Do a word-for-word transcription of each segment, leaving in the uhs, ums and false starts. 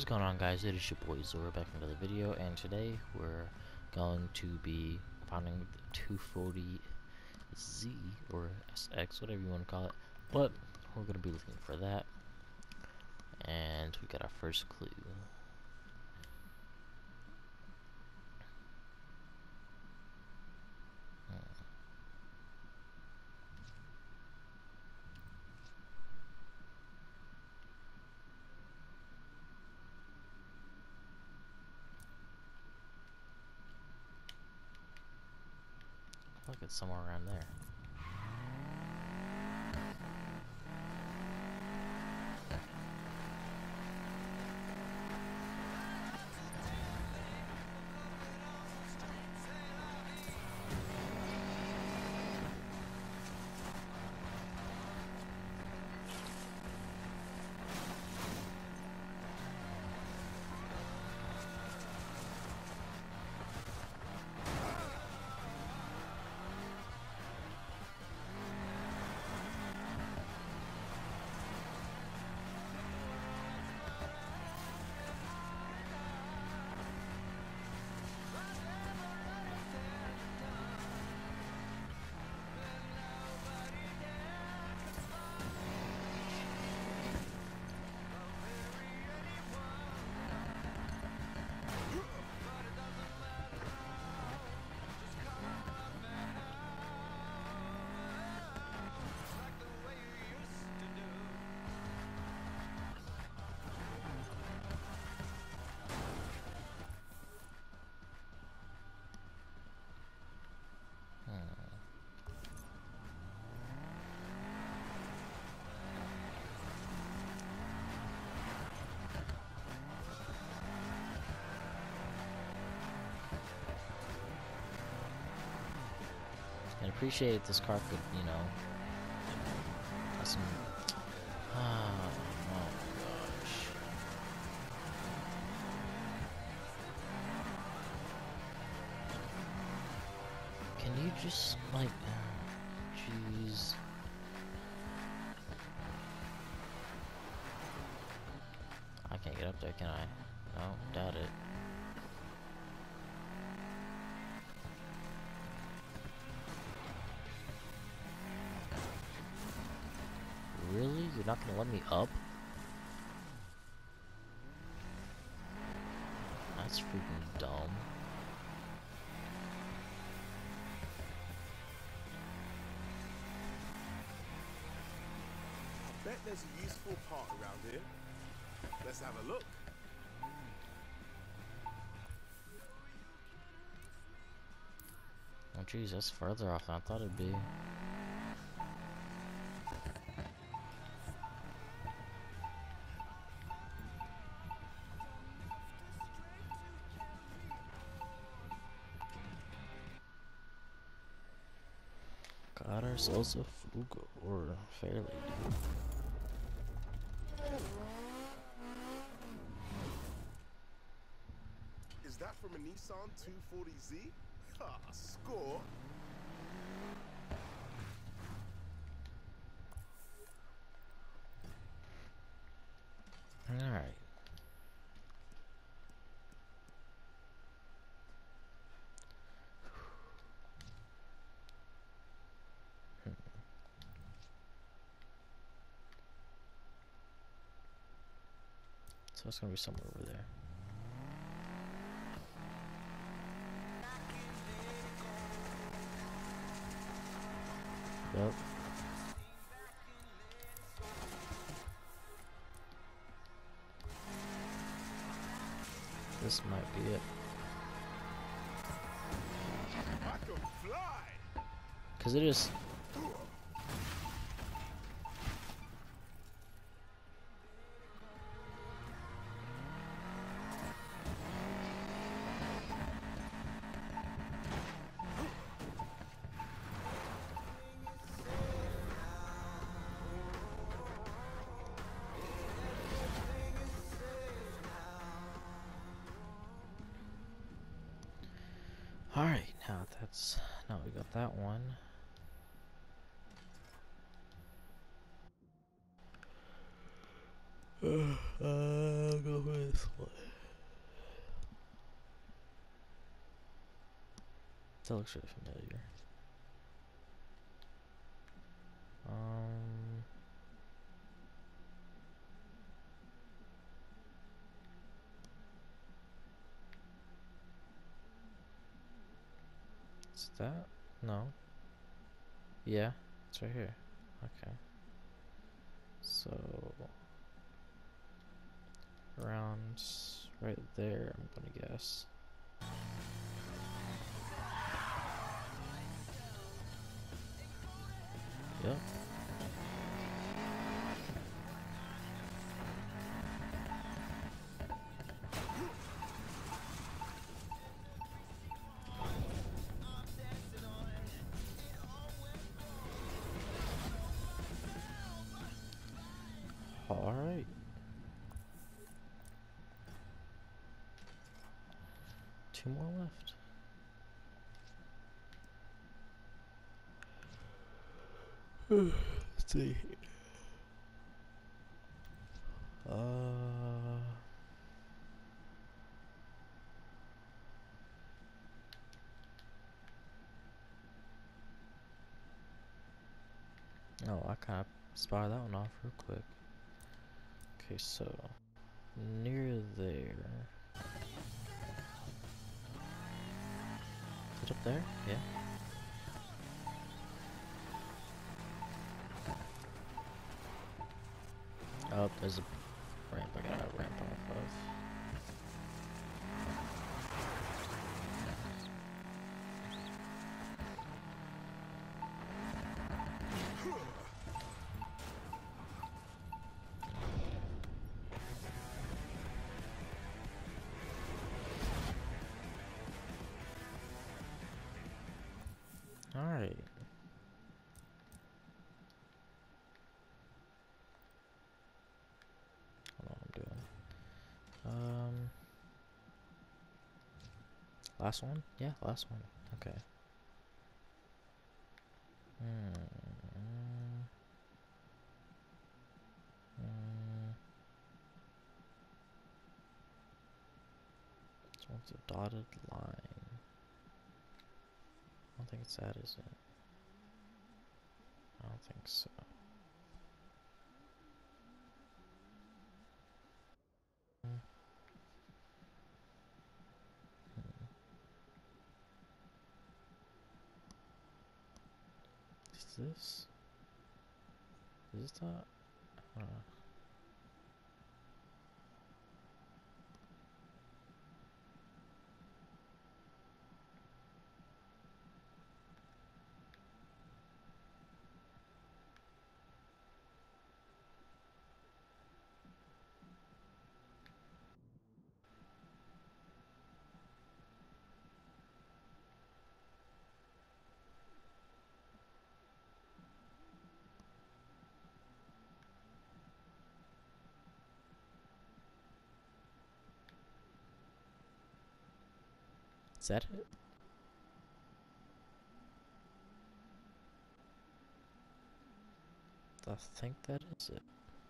What's going on, guys? It is your boy Zora back in another video, and today we're going to be finding the two forty Z or S X, whatever you want to call it. But we're going to be looking for that, and we got our first clue. Look, it's somewhere around there. And appreciate this car could, you know, have some. Oh, oh my gosh. Can you just, like, jeez. I can't get up there, can I? No, doubt it. Really? You're not gonna let me up? That's freaking dumb. I bet there's a useful part around here. Let's have a look. Oh jeez, that's further off than I thought it'd be. Got ourselves a Fuga, or Fairlady. Is that from a Nissan two forty Z? Ha, score. Alright. So it's gonna be somewhere over there. Yep. This might be it. I can fly. Cause it is. Alright, now that's now we got that one. I'll go for this one. That looks really familiar. Um. Is that? No. Yeah, it's right here. Okay. So around right there, I'm gonna guess. Yep. All right. Two more left. Let's see. Uh. Oh, I kind of spotted that one off real quick. Okay, so near there. Is it up there? Yeah. Oh, there's a ramp I gotta ramp off of. Alright. I don't know what I'm doing. Um, last one? Yeah, last one. Okay. Hmm. Hmm. This one's a dotted line. I don't think it's that, is it? I don't think so. Hmm. Is this? Is this that? Uh, is that it? I think that is it.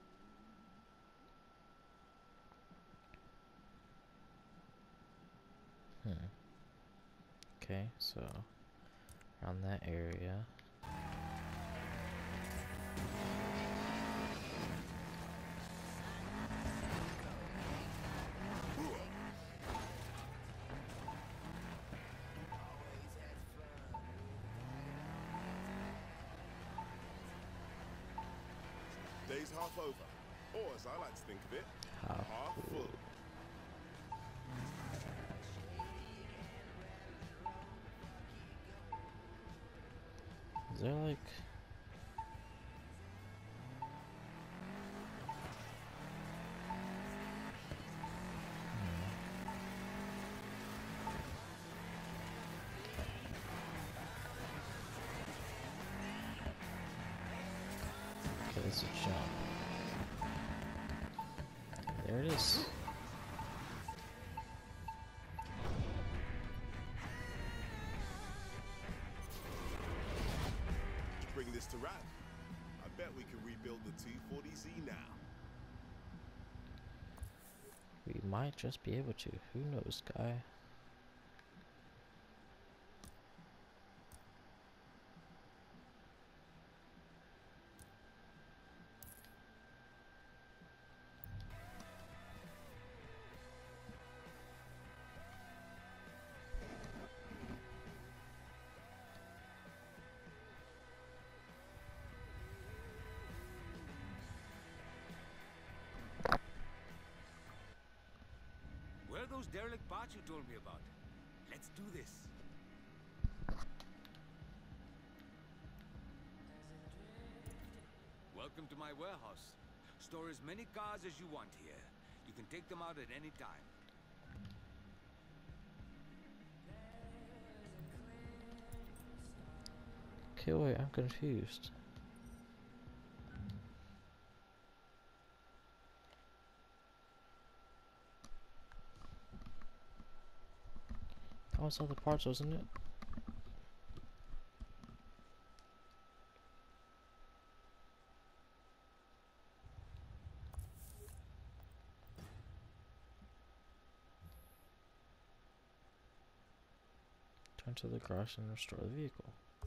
Hmm. Okay, so around that area. Day's half over, or as I like to think of it, Half half full. Is there like... Okay, let's jump. There it is. To bring this to wrap, I bet we can rebuild the two forty Z now. We might just be able to. Who knows, guy? Where are those derelict parts you told me about? Let's do this. Welcome to my warehouse. Store as many cars as you want here. You can take them out at any time. Okay, wait, I'm confused. That was all the parts, wasn't it? Turn to the garage and restore the vehicle.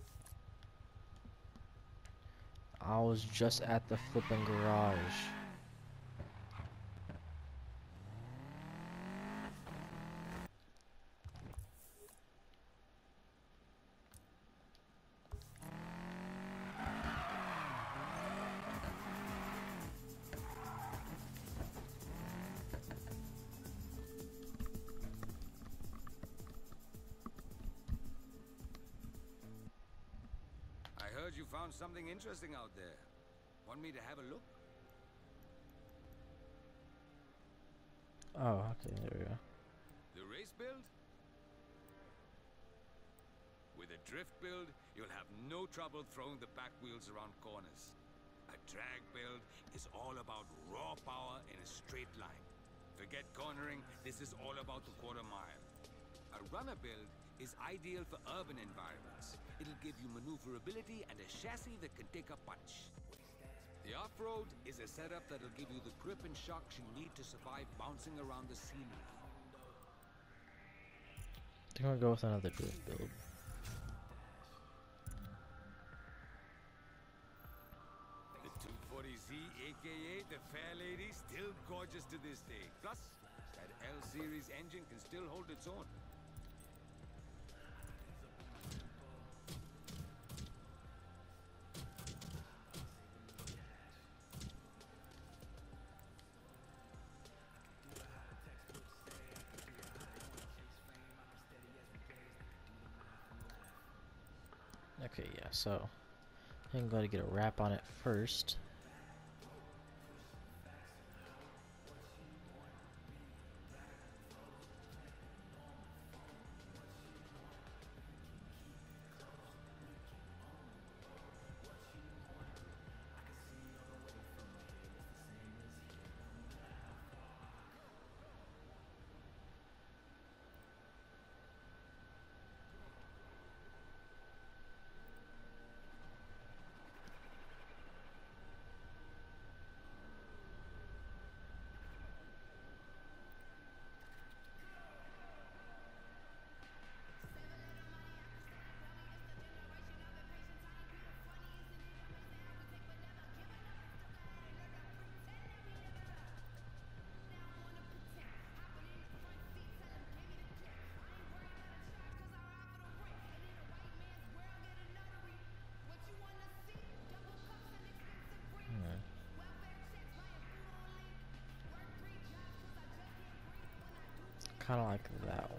I was just at the flipping garage. I heard you found something interesting out there. Want me to have a look? Oh, okay, there we go. The race build? With a drift build, you'll have no trouble throwing the back wheels around corners. A drag build is all about raw power in a straight line. Forget cornering, this is all about the quarter mile. A runner build is ideal for urban environments. It'll give you maneuverability and a chassis that can take a punch. The off-road is a setup that'll give you the grip and shocks you need to survive bouncing around the scenery. I think I'll go with another drift build. The two forty Z, aka the Fair Lady, still gorgeous to this day. Plus, that L-Series engine can still hold its own. Okay, yeah, so I'm going to get a wrap on it first. Kind of like that one.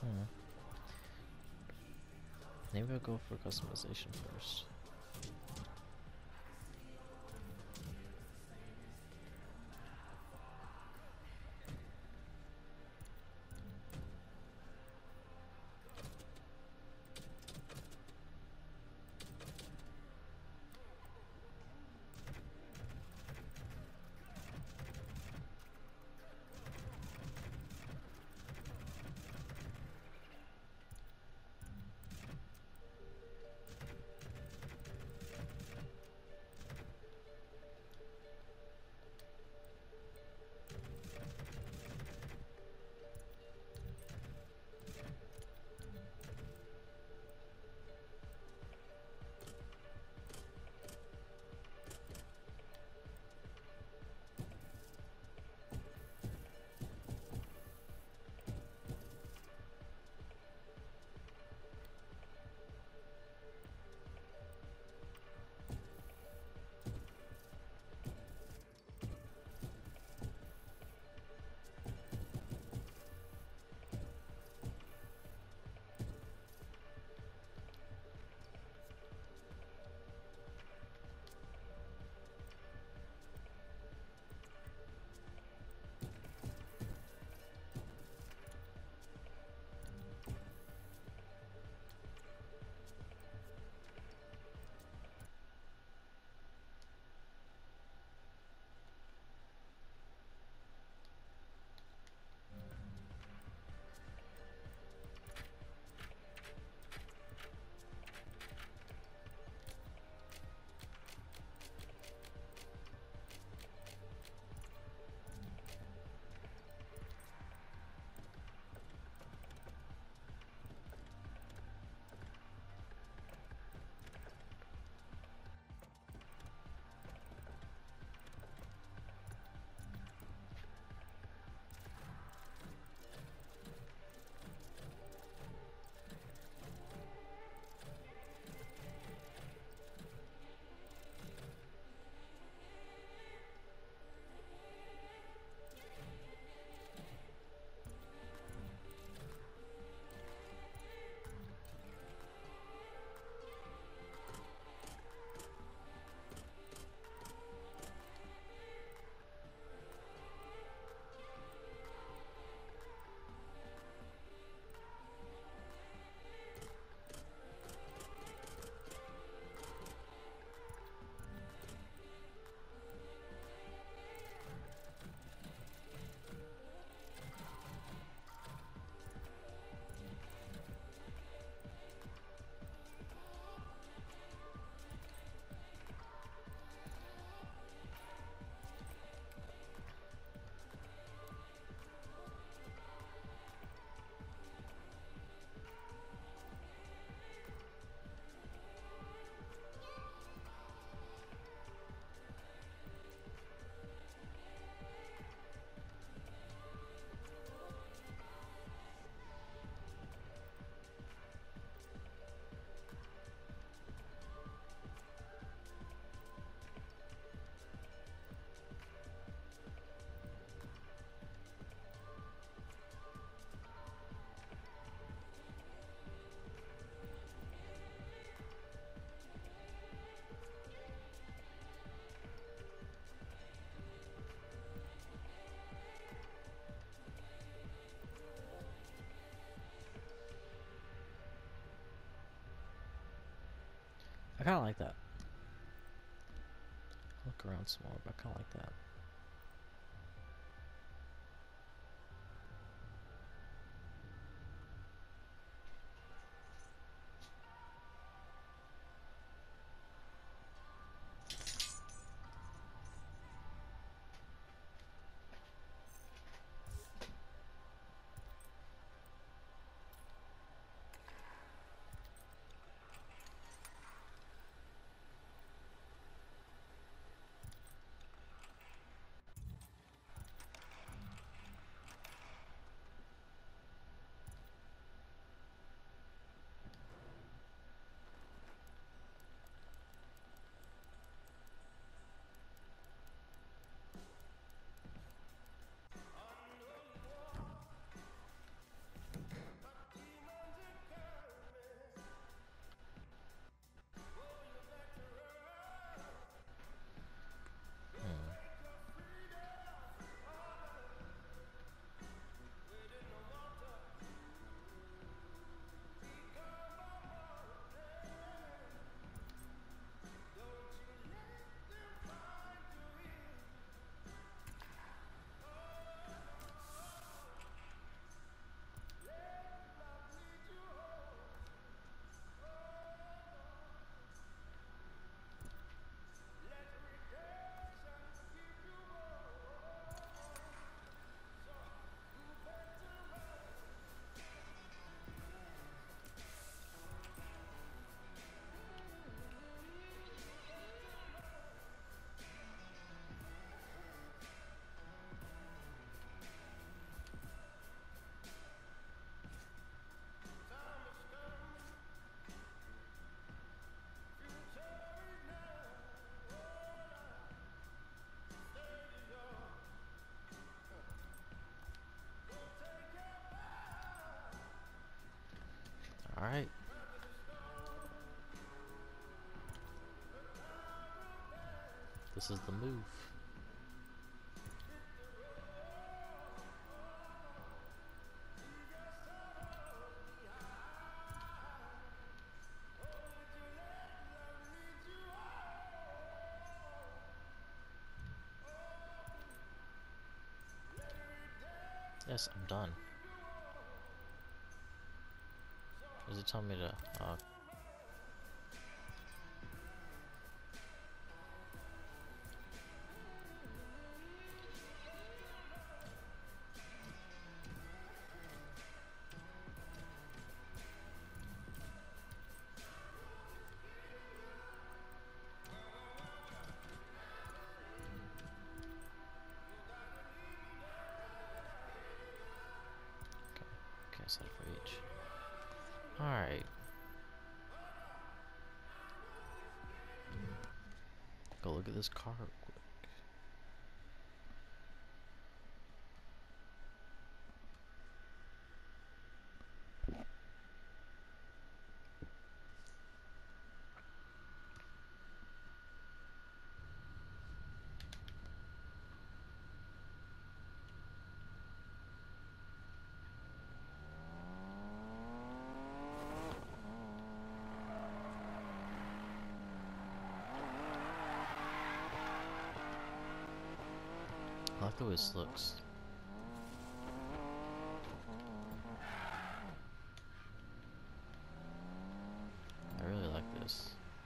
Hmm. Maybe I'll go for customization first. I kind of like that. Look around some more, but I kind of like that. Alright. This is the move. Yes, I'm done. Does it tell me to, uh... Okay, set it for each. Alright. Go look at this car real quick. I like the way this looks. I really like this.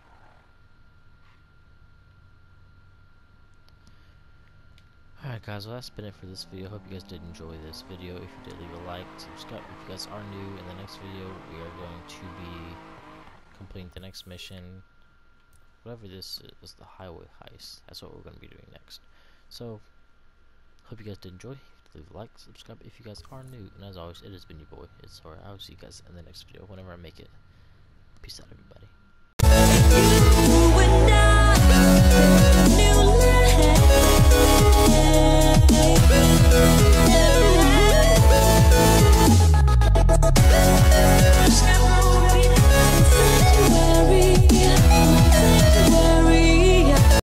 Alright guys, well that's been it for this video. Hope you guys did enjoy this video. If you did, leave a like, subscribe. If you guys are new, in the next video we are going to be completing the next mission. Whatever this is, the highway heist. That's what we're going to be doing next. So, hope you guys did enjoy. Leave a like, subscribe if you guys are new. And as always, it has been your boy, it's Sora. I will see you guys in the next video whenever I make it. Peace out, everybody.